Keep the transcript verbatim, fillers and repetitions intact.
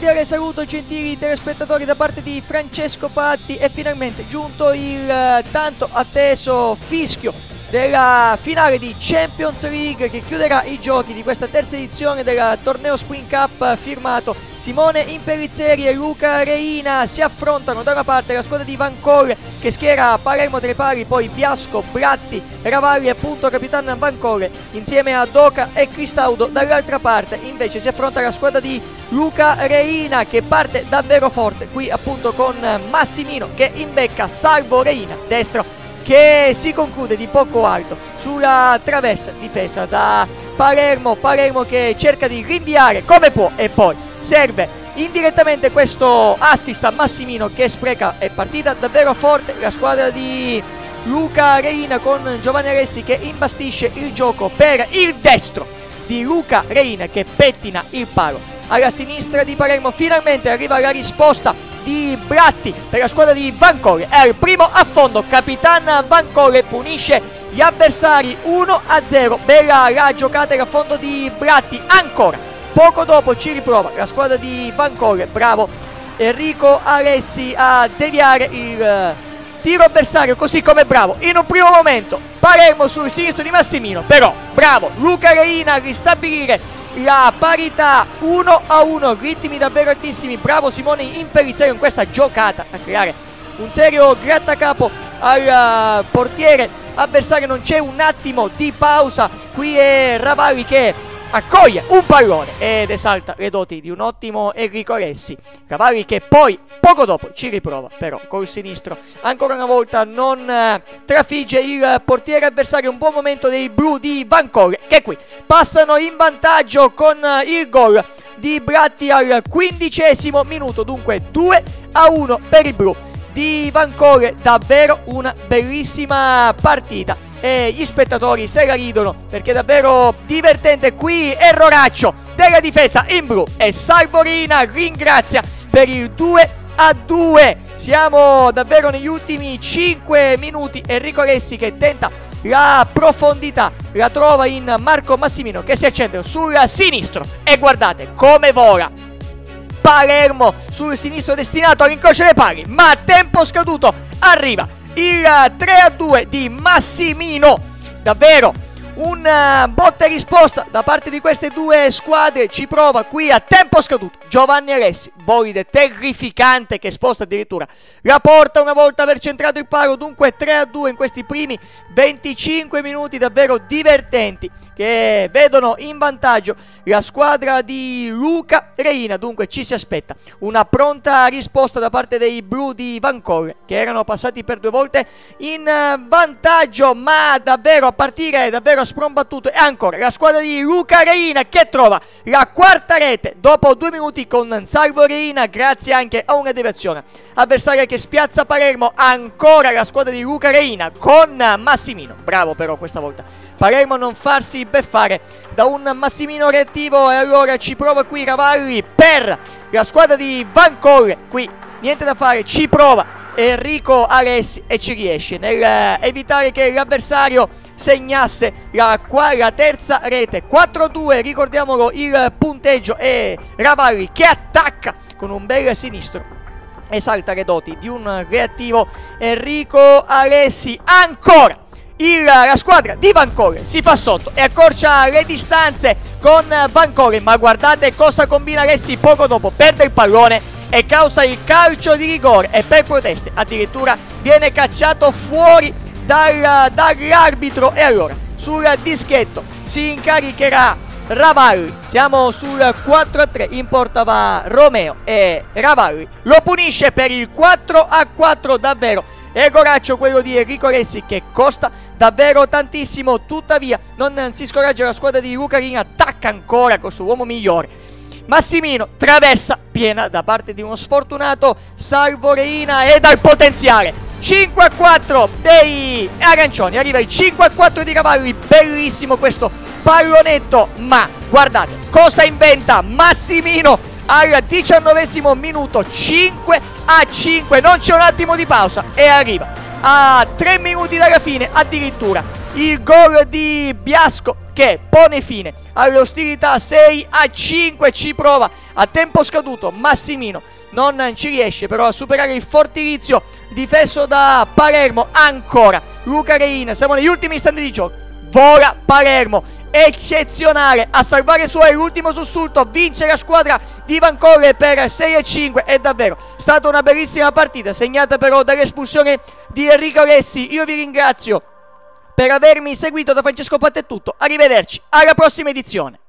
cordiale saluto gentili telespettatori da parte di Francesco Patti. È finalmente giunto il uh, tanto atteso fischio della finale di Champions League che chiuderà i giochi di questa terza edizione del torneo Spring Cup firmato. Simone Impellizzeri e Luca Reina si affrontano. Da una parte la squadra di Vancouver che schiera Palermo tra i pali, poi Biasco, Bratti, Ravalli e appunto Capitan Vancouver insieme a Doca e Cristaudo. Dall'altra parte invece si affronta la squadra di Luca Reina che parte davvero forte qui appunto con Massimino che imbecca Salvo Reina destro, che si conclude di poco alto sulla traversa difesa da Palermo. Palermo che cerca di rinviare come può e poi serve indirettamente questo assist a Massimino che spreca. È partita davvero forte la squadra di Luca Reina con Giovanni Alessi che imbastisce il gioco per il destro di Luca Reina che pettina il palo. Alla sinistra di Palermo finalmente arriva la risposta di Bratti per la squadra di Vancouver. È il primo a fondo, Capitan Vancouver punisce gli avversari uno a zero. Bella la giocata a fondo di Bratti. Ancora poco dopo ci riprova la squadra di Vancouver. Bravo Enrico Alessi a deviare il tiro avversario, così come bravo in un primo momento Palermo sul sinistro di Massimino, però bravo Luca Reina a ristabilire la parità uno a uno, ritmi davvero altissimi. Bravo Simone Impellizzeri in questa giocata a creare un serio grattacapo al portiere avversario. Non c'è un attimo di pausa, qui è Ravalli che accoglie un pallone ed esalta le doti di un ottimo Enrico Alessi. Ravalli che poi poco dopo ci riprova, però col sinistro ancora una volta non eh, trafigge il portiere avversario. Un buon momento dei blu di Vancouver che qui passano in vantaggio con eh, il gol di Bratti al quindicesimo minuto, dunque due a uno per i blu di Vancouver. Davvero una bellissima partita e gli spettatori se la ridono perché è davvero divertente. Qui erroraccio della difesa in blu e Salvo Reina ringrazia per il due a due. Siamo davvero negli ultimi cinque minuti. Enrico Alessi che tenta la profondità, la trova in Marco Massimino che si accende sul sinistro e guardate come vola Palermo sul sinistro destinato all'incrocio dei pali, ma a tempo scaduto arriva il tre a due di Massimino. Davvero un uh, botta e risposta da parte di queste due squadre. Ci prova qui a tempo scaduto Giovanni Alessi, bolide terrificante che sposta addirittura la porta una volta aver centrato il palo. Dunque tre a due in questi primi venticinque minuti davvero divertenti che vedono in vantaggio la squadra di Luca Reina. Dunque ci si aspetta una pronta risposta da parte dei blu di Vancouver che erano passati per due volte in vantaggio, ma davvero a partire davvero sprombattuto. E ancora la squadra di Luca Reina che trova la quarta rete dopo due minuti con Salvo Reina grazie anche a una deviazione avversaria che spiazza Palermo. Ancora la squadra di Luca Reina con Massimino, bravo però questa volta Palermo non farsi beffare da un Massimino reattivo. E allora ci prova qui Ravalli per la squadra di Vancouver. Qui niente da fare, ci prova Enrico Alessi e ci riesce nel eh, evitare che l'avversario segnasse la, la terza rete. Quattro a due, ricordiamolo il punteggio, e Ravalli che attacca con un bel sinistro esalta le doti di un reattivo Enrico Alessi. Ancora Il, la squadra di Vancouver si fa sotto e accorcia le distanze con Vancouver, ma guardate cosa combina Alessi poco dopo. Perde il pallone e causa il calcio di rigore e per proteste addirittura viene cacciato fuori dal, dall'arbitro. E allora sul dischetto si incaricherà Ravalli. Siamo sul quattro a tre, in porta va Romeo e Ravalli lo punisce per il quattro a quattro. Davvero erroraccio quello di Enrico Alessi che costa davvero tantissimo. Tuttavia non si scoraggia la squadra di Luca Reina, attacca ancora col suo uomo migliore Massimino, traversa piena da parte di uno sfortunato Salvo Reina e dal potenziale cinque a quattro dei arancioni arriva il cinque a quattro di Ravalli. Bellissimo questo pallonetto, ma guardate cosa inventa Massimino al diciannovesimo minuto. Cinque a cinque, non c'è un attimo di pausa e arriva a tre minuti dalla fine addirittura il gol di Biasco che pone fine alle ostilità. Sei a cinque, ci prova a tempo scaduto Massimino, non ci riesce però a superare il fortilizio difeso da Palermo. Ancora Luca Rein, siamo negli ultimi istanti di gioco, vola Palermo, eccezionale a salvare il suo, è l'ultimo sussulto, vince la squadra di Vancolle per sei a cinque. È davvero stata una bellissima partita, segnata però dall'espulsione di Enrico Alessi. Io vi ringrazio per avermi seguito, da Francesco Patta è tutto, arrivederci alla prossima edizione.